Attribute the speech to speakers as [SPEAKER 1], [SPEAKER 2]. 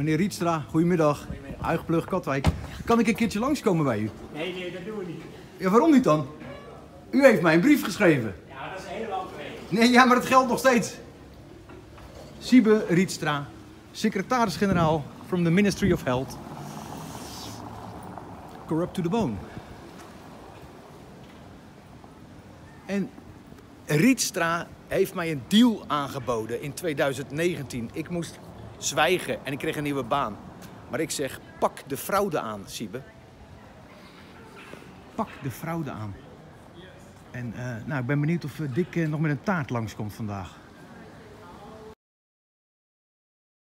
[SPEAKER 1] Meneer Rietstra, goedemiddag. Uigplug, Katwijk. Kan ik een keertje langskomen bij u?
[SPEAKER 2] Nee, dat doen we niet.
[SPEAKER 1] Ja, waarom niet dan? U heeft mij een brief geschreven.
[SPEAKER 2] Ja, dat is heel lang geleden.
[SPEAKER 1] Nee, ja, maar dat geldt nog steeds. Siebe Rietstra, secretaris-generaal from the Ministry of Health. Corrupt to the bone. En Rietstra heeft mij een deal aangeboden in 2019. Ik moest zwijgen en ik kreeg een nieuwe baan. Maar ik zeg, pak de fraude aan, Siebe. Pak de fraude aan. En nou, ik ben benieuwd of Dick nog met een taart langskomt vandaag.